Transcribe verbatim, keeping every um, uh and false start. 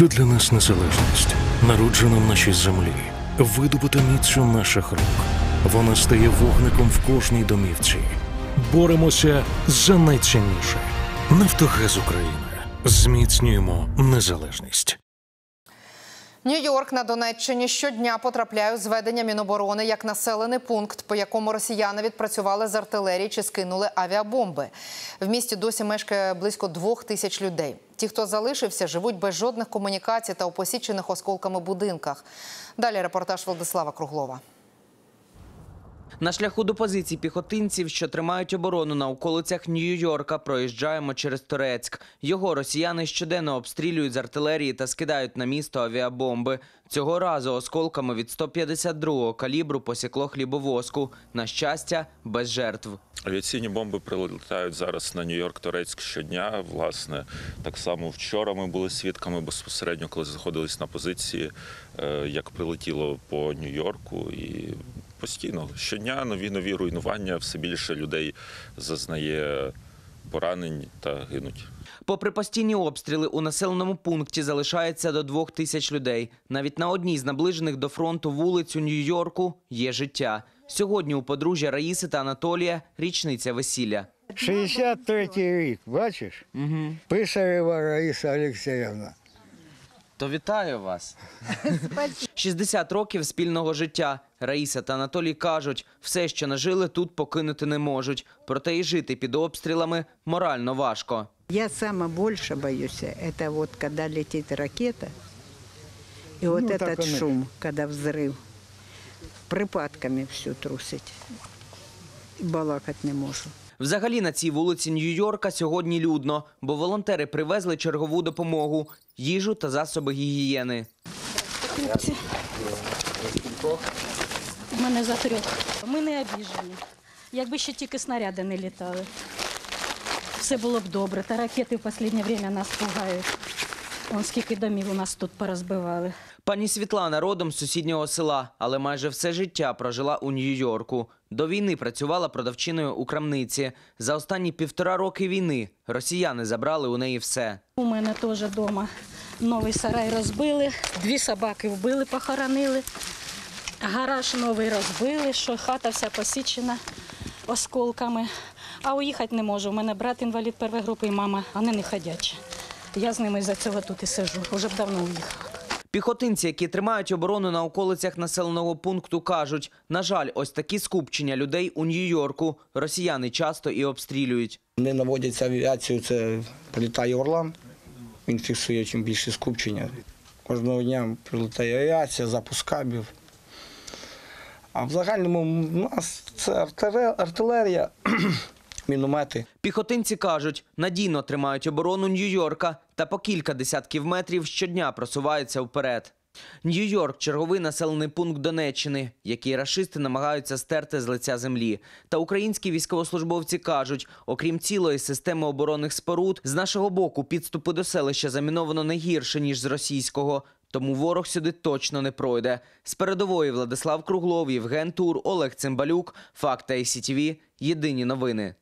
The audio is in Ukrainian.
Що для нас незалежність? Народжена в нашій землі, видобута міцю наших рук. Вона стає вогником в кожній домівці. Боремося за найцінніше. Нафтогаз України. Зміцнюємо незалежність. Нью-Йорк на Донеччині щодня потрапляє у зведення Міноборони як населений пункт, по якому росіяни відпрацювали з артилерії чи скинули авіабомби. В місті досі мешкає близько двох тисяч людей. Ті, хто залишився, живуть без жодних комунікацій та у посічених осколками будинках. Далі репортаж Владислава Круглова. На шляху до позицій піхотинців, що тримають оборону на околицях Нью-Йорка, проїжджаємо через Торецьк. Його росіяни щоденно обстрілюють з артилерії та скидають на місто авіабомби. Цього разу осколками від сто п'ятдесят другого калібру посікло хлібовозку. На щастя, без жертв. Авіаційні бомби прилітають зараз на Нью-Йорк-Торецьк щодня. Власне, так само вчора ми були свідками безпосередньо, коли заходились на позиції, як прилетіло по Нью-Йорку. І постійно, щодня нові-нові руйнування, все більше людей зазнає поранень та гинуть. Попри постійні обстріли, у населеному пункті залишається до двох тисяч людей. Навіть на одній з наближених до фронту вулиць у Нью-Йорку є життя. Сьогодні у подружжя Раїси та Анатолія річниця весілля. шістдесят третій рік, бачиш? Угу. Писарева Раїса Олексіївна. То вітаю вас. шістдесят років спільного життя. Раїса та Анатолій кажуть, все, що нажили, тут покинути не можуть. Проте і жити під обстрілами морально важко. Я сама більше боюся, це от коли летить ракета, і от ну, этот шум, коли взрив, припадками все трусить. І балакати не можу. Взагалі на цій вулиці Нью-Йорка сьогодні людно, бо волонтери привезли чергову допомогу – їжу та засоби гігієни. Хлопці, у мене за трьох. Ми не обіжені. Якби ще тільки снаряди не літали, все було б добре. Та ракети в останнє час нас пугають. Вон скільки домів у нас тут порозбивали. Пані Світлана родом з сусіднього села, але майже все життя прожила у Нью-Йорку. До війни працювала продавчиною у крамниці. За останні півтора роки війни росіяни забрали у неї все. У мене теж вдома новий сарай розбили, дві собаки вбили, похоронили. Гараж новий розбили, що хата вся посічена осколками. А уїхати не можу. У мене брат інвалід першої групи і мама, вони не ходячі. Я з ними за цього тут і сиджу. Уже б давно уїхала. Піхотинці, які тримають оборону на околицях населеного пункту, кажуть, на жаль, ось такі скупчення людей у Нью-Йорку росіяни часто і обстрілюють. Вони наводять авіацію, це прилітає Орлан, він фіксує чим більше скупчення. Кожного дня прилітає авіація, запуск кабів. А в загальному у нас це артилерія, міномети. Піхотинці кажуть, надійно тримають оборону Нью-Йорка та по кілька десятків метрів щодня просуваються вперед. Нью-Йорк – черговий населений пункт Донеччини, який рашисти намагаються стерти з лиця землі. Та українські військовослужбовці кажуть, окрім цілої системи оборонних споруд, з нашого боку підступи до селища заміновано не гірше, ніж з російського. Тому ворог сюди точно не пройде. З передової Владислав Круглов, Євген Тур, Олег Цимбалюк, Факти ай сі ті ві. Єдині новини.